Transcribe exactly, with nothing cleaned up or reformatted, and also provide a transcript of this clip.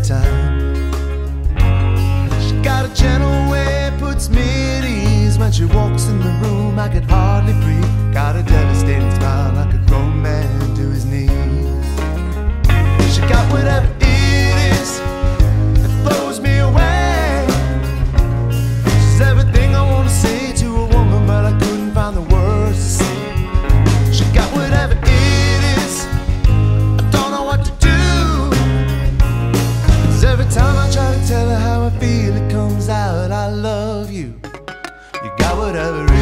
time. She got a gentle way, puts me at ease. When she walks in the room, I could hardly breathe. Got a devastating smile like a grown man to his knees. She got whatever it is that blows me away. She's everything I want to say to a woman, but I couldn't find the words to say. She got whatever it is, I don't know what to do. 'Cause every time I try to tell her how I feel, it comes out, I love you. You got whatever it is.